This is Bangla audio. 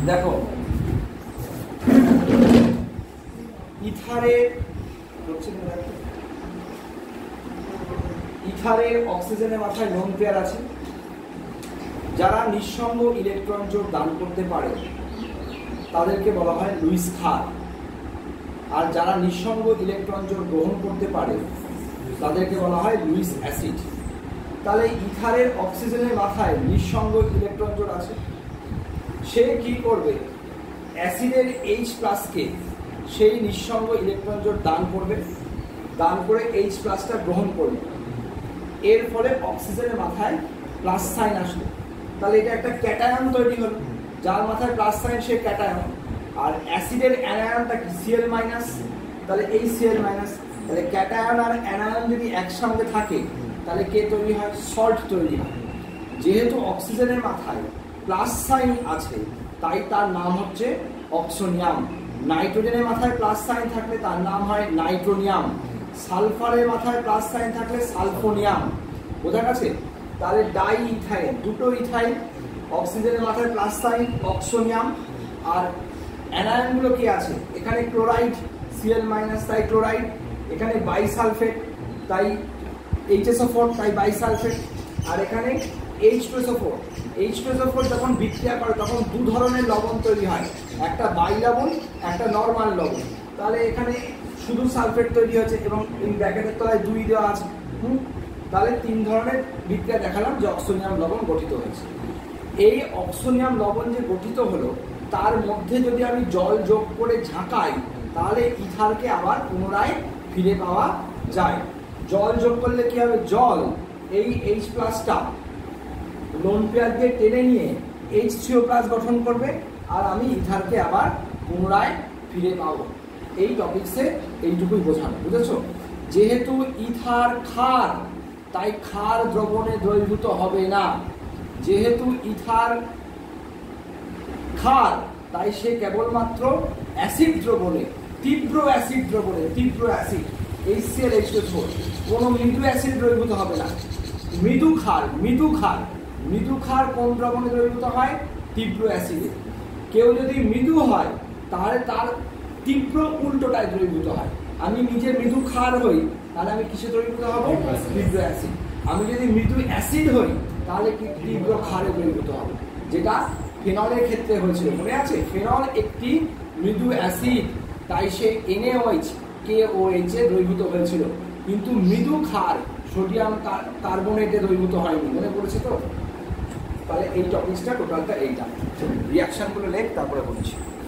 দেখো ইথারের অক্সিজেনের মাথায় লোন পেয়ার আছে। যারা নিঃসঙ্গ ইলেকট্রন জোড় দান করতে পারে তাদেরকে বলা হয় লুইস ক্ষার, আর যারা নিঃসঙ্গ ইলেকট্রন জোড় গ্রহণ করতে পারে তাদেরকে বলা হয় লুইস অ্যাসিড। তাহলে ইথারের অক্সিজেনের মাথায় নিঃসঙ্গ ইলেকট্রন জোড় আছে, সে কি করবে, অ্যাসিডের H প্লাসকে সেই নিঃসঙ্গ ইলেকট্রন জোড় দান করবে, দান করে H প্লাসটা গ্রহণ করবে। এর ফলে অক্সিজেনের মাথায় প্লাস সাইন আসলো, তাহলে এটা একটা ক্যাটায়ন তৈরি হলো, যার মাথায় প্লাস সাইন সে ক্যাটায়ন। আর অ্যাসিডের অ্যানায়নটা কি Cl মাইনাস, তাহলে এই Cl মাইনাস, তাহলে ক্যাটায়ন আর অ্যানায়ন যদি একসঙ্গে থাকে তাহলে কে তৈরি হয়, সল্ট তৈরি হয়। যেহেতু অক্সিজেনের মাথায় প্লাস সাইন আছে তাই তার নাম হচ্ছে অক্সোনিয়াম। নাইট্রোজেনের মাথায় প্লাস সাইন থাকলে তার নাম হয় নাইট্রোনিয়াম। সালফারের মাথায় প্লাস সাইন থাকলে সালফোনিয়াম। বোঝা গেছে? তাহলে ডাই ইথাইল, দুটো ইথাইল, অক্সিজেনের মাথায় প্লাস সাইন অক্সোনিয়াম, আর অ্যানায়নগুলো কি আছে, এখানে ক্লোরাইড Cl মাইনাস তাই ক্লোরাইড, এখানে বাইসালফেট তাই HSO4 তাই বাইসালফেট, আর এখানে H2SO4। H2SO4 যখন বিক্রিয়া করে তখন দু ধরনের লবণ তৈরি হয়, একটা বাই লবণ, একটা নর্মাল লবণ। তাহলে এখানে শুধু সালফেট তৈরি হচ্ছে এবং এই ব্র্যাকেটের তলায় 2 দেওয়া আছে। তাহলে 3 ধরনের বিক্রিয়া দেখালাম যে অক্সোনিয়াম লবণ গঠিত হয়েছে। এই অক্সোনিয়াম লবণ যে গঠিত হলো তার মধ্যে যদি আমি জল যোগ করে ঝাঁকাই তাহলে ইথারকে আবার পুনরায় ফিরে পাওয়া যায়। জল যোগ করলে কি হবে, জল এই H প্লাসটা লোন পেয়ার দিয়ে টেনে নিয়ে H3O প্লাস গঠন করবে আর আমি ইথারকে আবার পুনরায় ফিরে পাবো। এই টপিকসে এইটুকুই বোঝানো, বুঝেছো? যেহেতু ইথার ক্ষার তাই ক্ষার দ্রবণে দ্রবীভূত হবে না। যেহেতু ইথার ক্ষার তাই সে কেবলমাত্র অ্যাসিড দ্রবণে, তীব্র অ্যাসিড দ্রবণে, তীব্র অ্যাসিড HCl H2SO4, কোনো মৃদু অ্যাসিড দ্রবীভূত হবে না। মৃদু ক্ষার, মৃদু ক্ষার, মৃদু ক্ষার কোন দ্রবণে দ্রবীভূত হয়, তীব্র অ্যাসিডে। কেউ যদি মৃদু হয় তাহলে তার তীব্র উল্টোটায় দ্রবীভূত হয়। আমি নিজে মৃদু ক্ষার হই তাহলে আমি কিসে দ্রবীভূত হব, তীব্র অ্যাসিড। আমি যদি মৃদু অ্যাসিড হই তাহলে কি তীব্র ক্ষারে দ্রবীভূত হব, যেটা ফেনলের ক্ষেত্রে হয়েছিল, মনে আছে? ফেনল একটি মৃদু অ্যাসিড তাই সে NaOH KOH এ দ্রবীভূত হয়েছিল, কিন্তু মৃদু ক্ষার সোডিয়াম কার্বনেটে দ্রবীভূত হয়নি, মনে পড়েছে তো? তাহলে এই টপিকসটা টোটালটা এইটা, রিয়াকশনগুলো লেখ তারপরে বলছি।